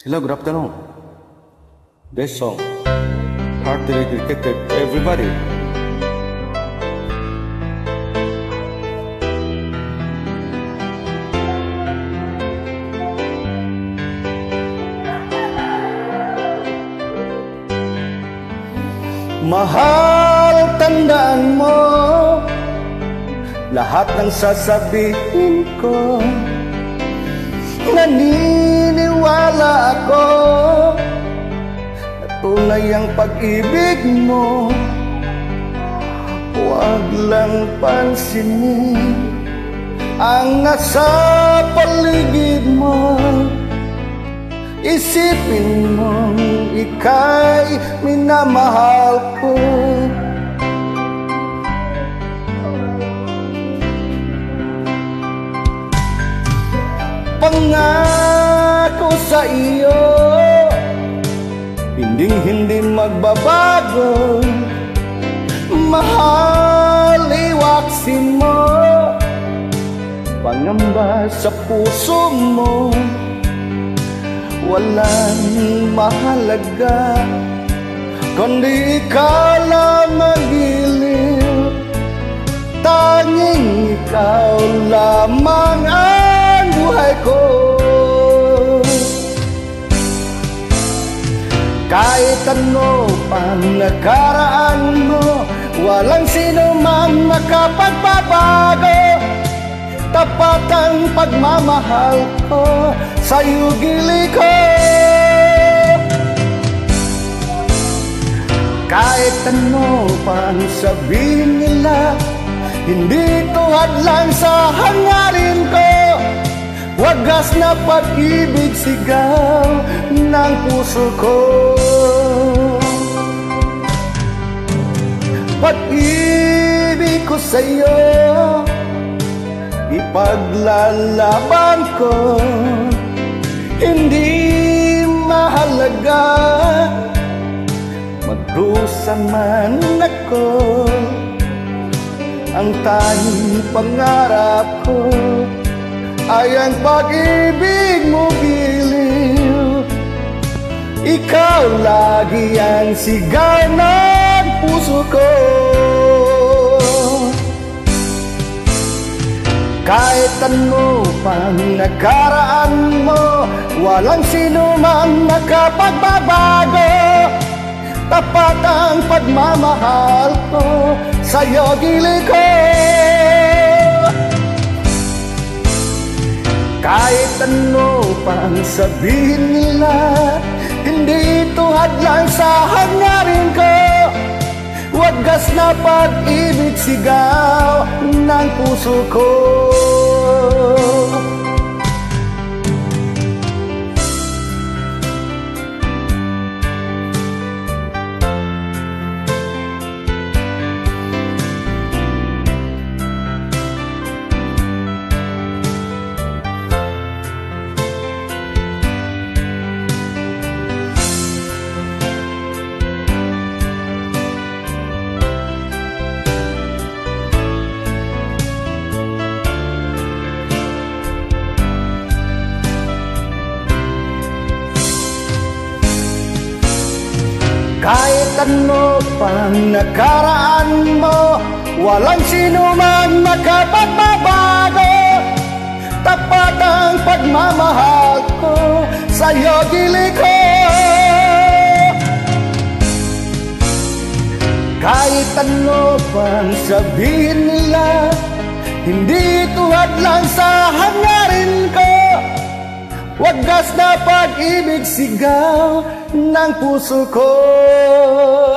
Hello, good afternoon. This song, heartily dedicated to everybody. Mahal, tandaan mo lahat ng sasabihin ko. Naniniwala ako na tunay ang pag-ibig mo. Huwag lang pansinin ang nasa paligid mo. Isipin mong ika'y minamahal ko. Pangako sa iyo, hindi magbabago. Mahal, iwaksin mo pangamba sa puso mo. Walang mahalaga kundi ikaw lang magiliw. Tanging ikaw lamang ang buhay ko. Kahit ano pang nakaraan mo, walang sino man makapagbabago. Tapat ang pagmamahal ko, sa'yo gili ko. Kahit ano pang sabihin nila, hindi ito hadlang sa hangarin ko. Wagas na pag-ibig sigaw ng puso ko. Pag-ibig ko sa'yo, ipaglalaban ko. Hindi mahalaga magdusa man ako. Ang tanging pangarap ko ay ang pag-ibig mo giliw. Ikaw lagi ang sigaw ng puso ko. Kahit ano pang nakaraan mo, walang sino man makapagbabago. Tapat ang pagmamahal ko, sa'yo gili ko. Kahit ano pang sabihin nila, hindi ito hadlang sa hangarin ko. Wagas na pag-ibig sigaw ng puso ko. Kahit ano pang nakaraan mo, walang sino man makapagbabago. Tapat ang pagmamahal ko, sa'yo gili ko. Kahit ano pang sabihin nila, hindi ito hadlang sa hangarin ko. Wagas na pag-ibig sigaw ng puso ko.